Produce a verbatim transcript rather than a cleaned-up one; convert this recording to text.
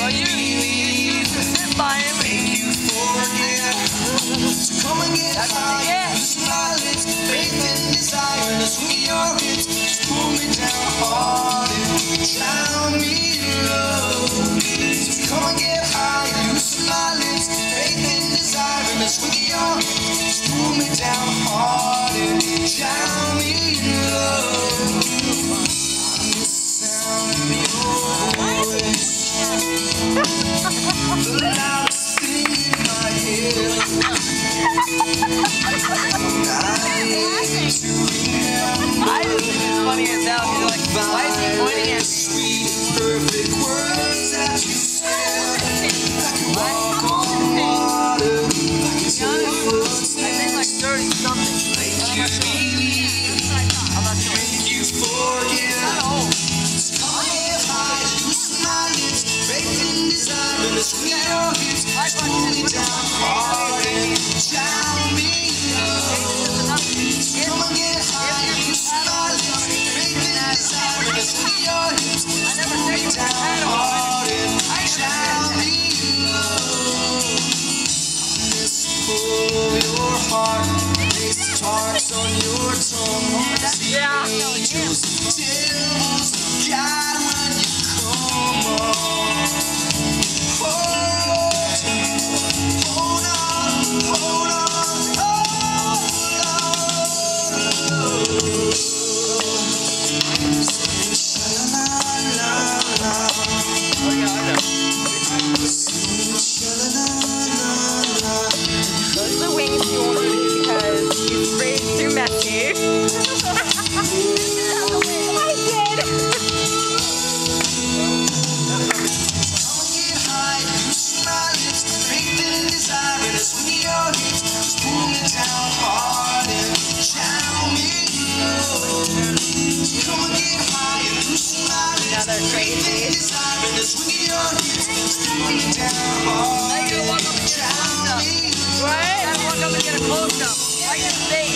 Well, you, you used to sit by him and you forget. So come and get high, loosen my lips, faith and desire, and swing your hips, just pull me down hard and drown me in love. So come and get high, loosen my lips, faith and desire, and swing your hips, just pull me down hard and drown me in love. The sound of your voice, the loudest thing in my head. I just think it's funny as hell. You're like, why is he pointing at me? Sweet, perfect words that you said. Like you walk on water, like it's your footsteps. I think like thirty something. Make you believe, make you forget. So come and get high, loosen my lips, faith and desire, and swing your hips, pull me down hard and drown me in love. So come and get high, loosen my lips, faith and desire, and swing your hips, pull me down hard and drown me in love. Let's pull your heart, place the tarts on your tongue. Yeah. Angels, devils, God, when you come on. Hold, hold on, hold on, hold on. Sing sha-la-la-la-la. Oh yeah, I know. Sing sha-la-la-la-la. Those are the wings you won't eat because it's way too messy. I did. Another crazy. Now you gotta walk up and get a close-up. What? You gotta walk up and get a close-up. Like a snake.